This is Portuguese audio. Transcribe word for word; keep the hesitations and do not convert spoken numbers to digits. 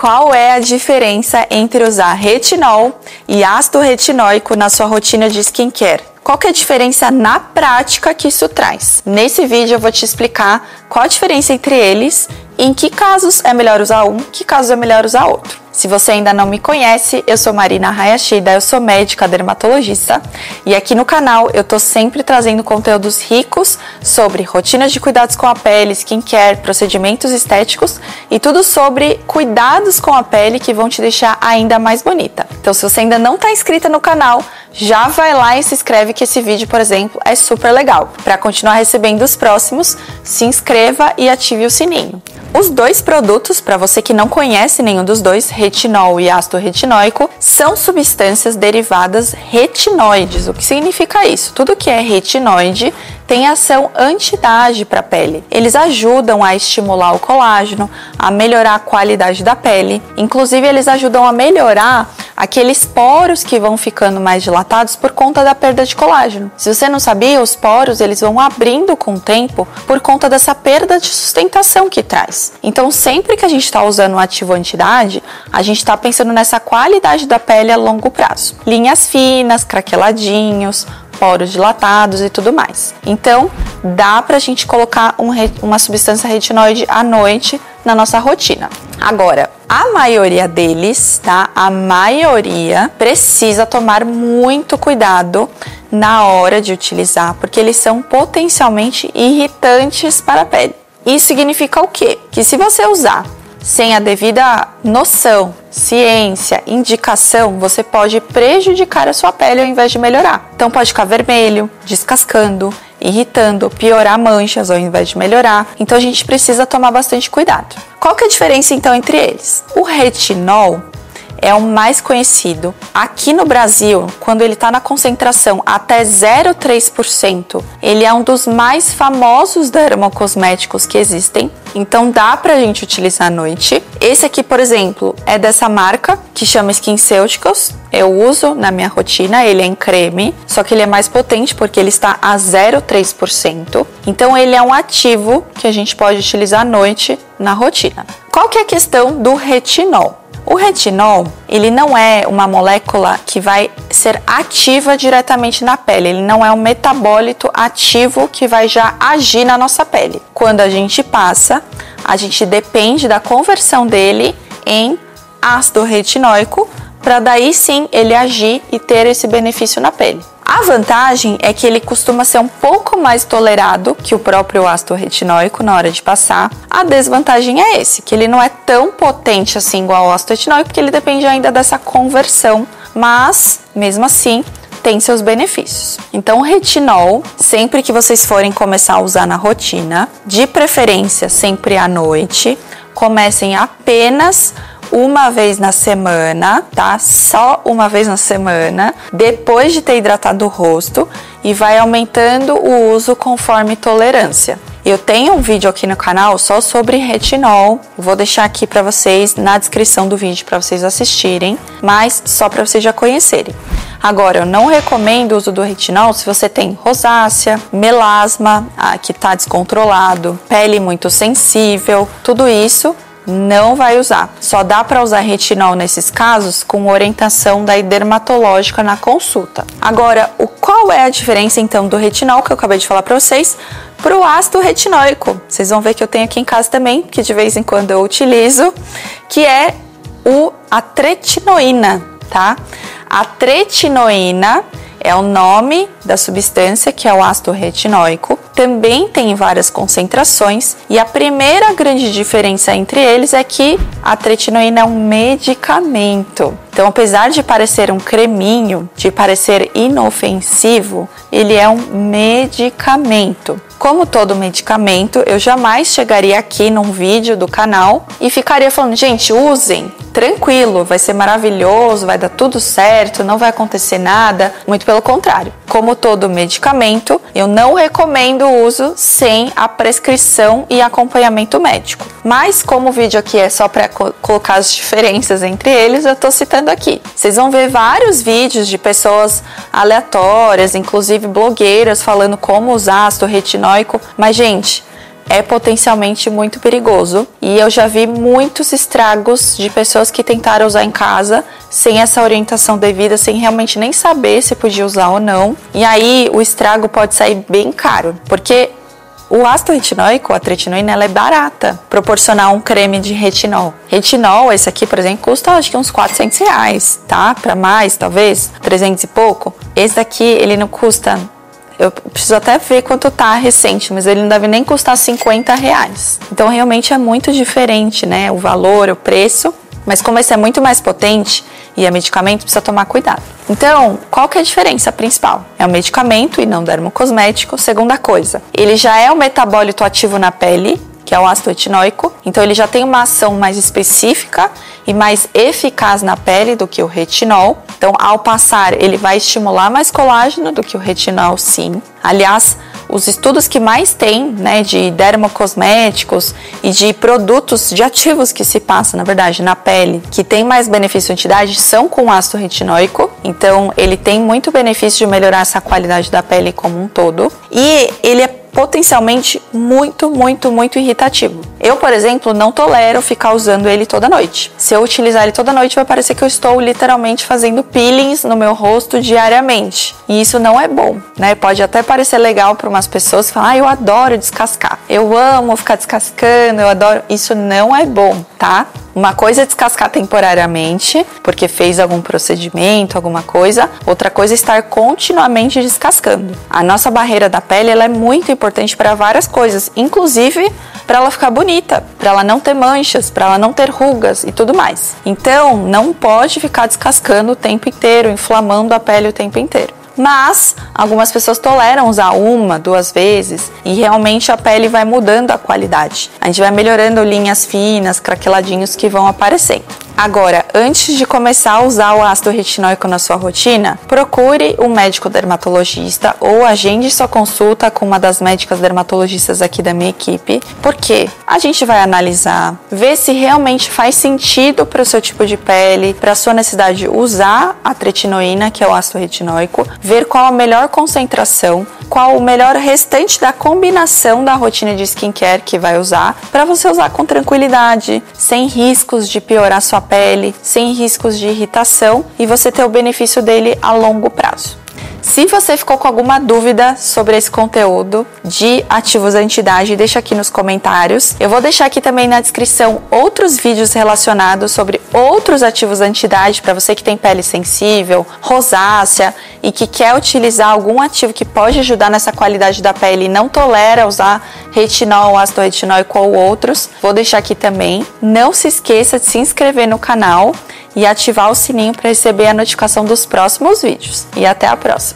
qual é a diferença entre usar retinol e ácido retinóico na sua rotina de skincare. Qual que é a diferença na prática que isso traz? Nesse vídeo eu vou te explicar qual a diferença entre eles e em que casos é melhor usar um, que casos é melhor usar outro. Se você ainda não me conhece, eu sou Marina Hayashida, eu sou médica dermatologista e aqui no canal eu tô sempre trazendo conteúdos ricos sobre rotinas de cuidados com a pele, skincare, procedimentos estéticos e tudo sobre cuidados com a pele que vão te deixar ainda mais bonita. Então, se você ainda não tá inscrita no canal, já vai lá e se inscreve que esse vídeo, por exemplo, é super legal. Para continuar recebendo os próximos, se inscreva e ative o sininho. Os dois produtos, para você que não conhece nenhum dos dois, retinol e ácido retinóico, são substâncias derivadas retinoides. O que significa isso? Tudo que é retinoide tem ação anti-idade para a pele. Eles ajudam a estimular o colágeno, a melhorar a qualidade da pele. Inclusive, eles ajudam a melhorar aqueles poros que vão ficando mais dilatados por conta da perda de colágeno. Se você não sabia, os poros eles vão abrindo com o tempo por conta dessa perda de sustentação que traz. Então, sempre que a gente está usando um ativo anti-idade, a gente está pensando nessa qualidade da pele a longo prazo. Linhas finas, craqueladinhos, poros dilatados e tudo mais. Então, dá pra gente colocar um, uma substância retinoide à noite na nossa rotina. Agora, a maioria deles, tá? A maioria precisa tomar muito cuidado na hora de utilizar, porque eles são potencialmente irritantes para a pele. Isso significa o quê? Que se você usar sem a devida noção, ciência, indicação, você pode prejudicar a sua pele ao invés de melhorar. Então pode ficar vermelho, descascando, irritando, piorar manchas ao invés de melhorar. Então a gente precisa tomar bastante cuidado. Qual que é a diferença então entre eles? O retinol é o mais conhecido. Aqui no Brasil, quando ele está na concentração até zero vírgula três por cento, ele é um dos mais famosos dermocosméticos que existem. Então dá pra gente utilizar à noite. Esse aqui, por exemplo, é dessa marca que chama SkinCeuticals. Eu uso na minha rotina, ele é em creme, só que ele é mais potente porque ele está a zero vírgula três por cento. Então ele é um ativo que a gente pode utilizar à noite na rotina. Qual que é a questão do retinol? O retinol, ele não é uma molécula que vai ser ativa diretamente na pele, ele não é um metabólito ativo que vai já agir na nossa pele. Quando a gente passa, a gente depende da conversão dele em ácido retinóico, para daí sim ele agir e ter esse benefício na pele. A vantagem é que ele costuma ser um pouco mais tolerado que o próprio ácido retinóico na hora de passar. A desvantagem é esse, que ele não é tão potente assim igual ao ácido retinóico, porque ele depende ainda dessa conversão, mas mesmo assim tem seus benefícios. Então o retinol, sempre que vocês forem começar a usar na rotina, de preferência sempre à noite, comecem apenas uma vez na semana, tá? Só uma vez na semana, depois de ter hidratado o rosto, e vai aumentando o uso conforme tolerância. Eu tenho um vídeo aqui no canal só sobre retinol, eu vou deixar aqui para vocês na descrição do vídeo para vocês assistirem, mas só para vocês já conhecerem. Agora, eu não recomendo o uso do retinol se você tem rosácea, melasma, ah, que tá descontrolado, pele muito sensível, tudo isso não vai usar. Só dá para usar retinol nesses casos com orientação da dermatológica na consulta. Agora, o qual é a diferença então do retinol que eu acabei de falar para vocês para o ácido retinóico? Vocês vão ver que eu tenho aqui em casa também, que de vez em quando eu utilizo, que é o a tretinoína, tá? A tretinoína é o nome da substância que é o ácido retinóico. Também tem várias concentrações e a primeira grande diferença entre eles é que a tretinoína é um medicamento. Então, apesar de parecer um creminho, de parecer inofensivo, ele é um medicamento. Como todo medicamento, eu jamais chegaria aqui num vídeo do canal e ficaria falando, gente, usem, tranquilo, vai ser maravilhoso, vai dar tudo certo, não vai acontecer nada. Muito pelo contrário. Como todo medicamento, eu não recomendo o uso sem a prescrição e acompanhamento médico. Mas como o vídeo aqui é só para co- colocar as diferenças entre eles, eu tô citando aqui. Vocês vão ver vários vídeos de pessoas aleatórias, inclusive blogueiras, falando como usar ácido retinóico. Mas, gente, é potencialmente muito perigoso. E eu já vi muitos estragos de pessoas que tentaram usar em casa sem essa orientação devida, sem realmente nem saber se podia usar ou não. E aí o estrago pode sair bem caro, porque o ácido retinóico, a tretinoína, ela é barata, proporcionar um creme de retinol. Retinol, esse aqui, por exemplo, custa acho que uns quatrocentos reais, tá? Para mais, talvez, trezentos e pouco. Esse daqui, ele não custa, eu preciso até ver quanto tá recente, mas ele não deve nem custar cinquenta reais. Então, realmente é muito diferente, né? O valor, o preço. Mas como esse é muito mais potente e é medicamento, precisa tomar cuidado. Então, qual que é a diferença principal? É um medicamento e não dermocosmético. Segunda coisa, ele já é um metabólito ativo na pele, que é o ácido retinóico. Então, ele já tem uma ação mais específica e mais eficaz na pele do que o retinol. Então, ao passar, ele vai estimular mais colágeno do que o retinol, sim. Aliás, os estudos que mais tem, né, de dermocosméticos e de produtos, de ativos que se passam, na verdade, na pele, que tem mais benefício antidade, são com ácido retinóico. Então, ele tem muito benefício de melhorar essa qualidade da pele como um todo. E ele é potencialmente muito, muito, muito irritativo. Eu, por exemplo, não tolero ficar usando ele toda noite. Se eu utilizar ele toda noite, vai parecer que eu estou literalmente fazendo peelings no meu rosto diariamente. E isso não é bom, né? Pode até parecer legal para umas pessoas que falam, ah, eu adoro descascar. Eu amo ficar descascando, eu adoro. Isso não é bom, tá? Uma coisa é descascar temporariamente, porque fez algum procedimento, alguma coisa. Outra coisa é estar continuamente descascando. A nossa barreira da pele, ela é muito importante para várias coisas, inclusive para ela ficar bonita, para ela não ter manchas, para ela não ter rugas e tudo mais. Então, não pode ficar descascando o tempo inteiro, inflamando a pele o tempo inteiro. Mas algumas pessoas toleram usar uma, duas vezes e realmente a pele vai mudando a qualidade. A gente vai melhorando linhas finas, craqueladinhos que vão aparecendo. Agora, antes de começar a usar o ácido retinóico na sua rotina, procure um médico dermatologista ou agende sua consulta com uma das médicas dermatologistas aqui da minha equipe, porque a gente vai analisar, ver se realmente faz sentido para o seu tipo de pele, para a sua necessidade usar a tretinoína, que é o ácido retinóico, ver qual a melhor concentração, qual o melhor restante da combinação da rotina de skincare que vai usar, para você usar com tranquilidade, sem riscos de piorar sua pele, sem riscos de irritação e você ter o benefício dele a longo prazo. Se você ficou com alguma dúvida sobre esse conteúdo de ativos anti-idade, deixa aqui nos comentários. Eu vou deixar aqui também na descrição outros vídeos relacionados sobre outros ativos anti-idade para você que tem pele sensível, rosácea e que quer utilizar algum ativo que pode ajudar nessa qualidade da pele e não tolera usar retinol, ácido retinóico ou outros. Vou deixar aqui também. Não se esqueça de se inscrever no canal e ativar o sininho para receber a notificação dos próximos vídeos. E até a próxima!